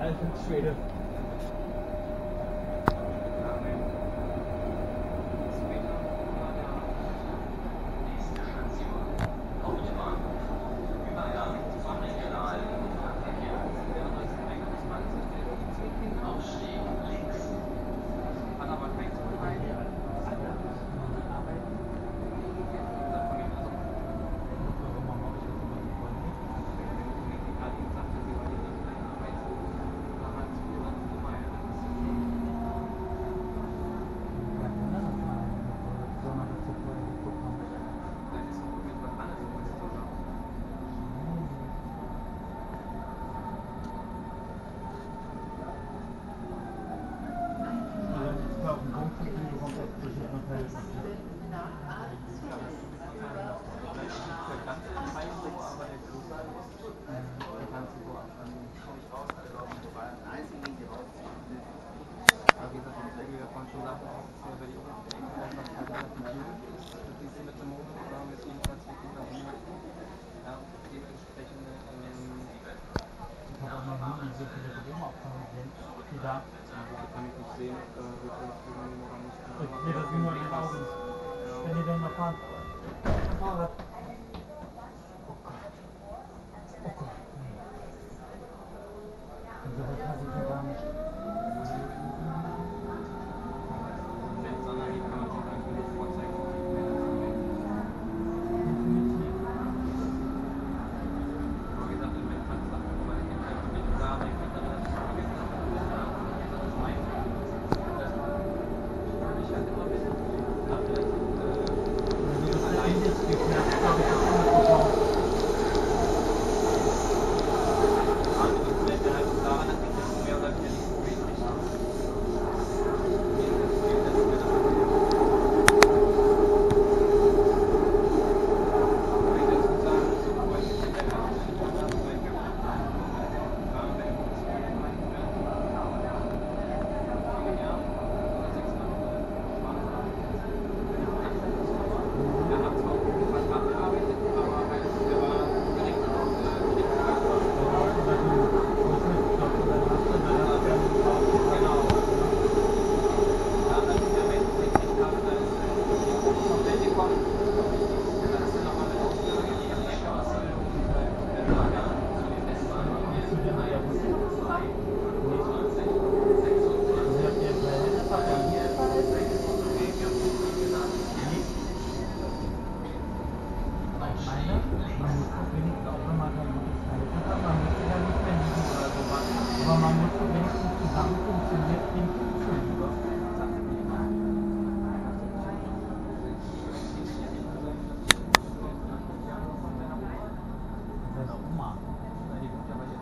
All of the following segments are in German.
Alter Schwede. Da kann ich nicht sehen, wird das irgendwie oder nicht. Ich sehe das nur in den Augen. Wenn ihr dann mal fahren. Fahrrad. Oh Gott. Oh Gott. Und so was hasse ich ja gar nicht. Wenn Sonne liegt, kann man schon einfach nur vorzeigen. Definitiv. Aber wie gesagt, wenn man sagt, weil ich einfach nicht da bin,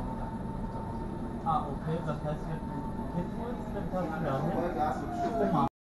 okay, das heißt, jetzt kennst du uns, dann kannst du ja, ne? Oma.